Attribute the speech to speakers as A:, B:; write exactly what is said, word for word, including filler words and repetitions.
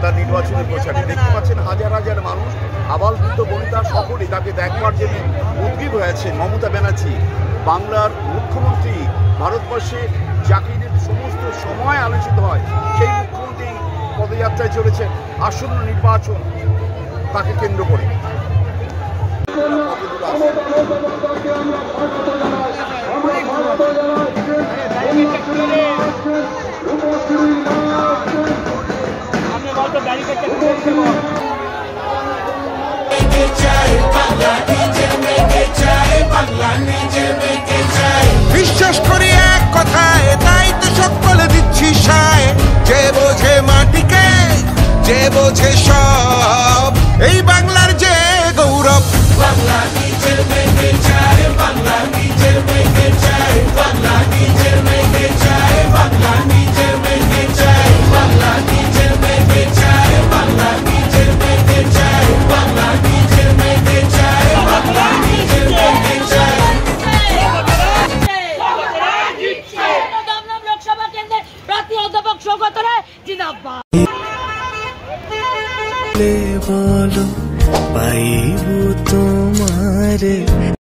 A: তার নির্বাচনের প্রচারে। দেখতে পাচ্ছেন হাজার হাজার মানুষ, আবাল বৃদ্ধ বনিতা সকলেই তাকে দেখবার জন্য উদ্গ্রীব হয়েছে। মমতা ব্যানার্জি বাংলার মুখ্যমন্ত্রী, ভারতবর্ষে যাকে সমস্ত সময় আলোচিত হয় সেই মুখ্যমন্ত্রী পদযাত্রায় চলেছেন আসন্ন নির্বাচন তাকে কেন্দ্র করে।
B: বিশ্বাস করি এক কথায়, তাই তো সকলে দিচ্ছি সায়। যে বোঝে মাটিকে, যে বোঝে সব, এই বাংলার যে গৌরব। বাংলা নিজের মেয়েকে চায়, বাংলা নিজের মেয়েকে চায়, বাংলা নিজের মেয়েকে চায়, বাংলা নিজের মেয়েকে চায়, বাংলা নিজের মেয়েকে চায়, বাংলা নিজের মেয়েকে চায়, বাংলা নিজের মেয়েকে চায়, বাংলা নিজের মেয়েকে চায়।
C: লোকসভা কেন্দ্রের প্রার্থী অধ্যাপক সৌগত রায় জিন্দাবাদ।
D: বলো পাইব তোমারে।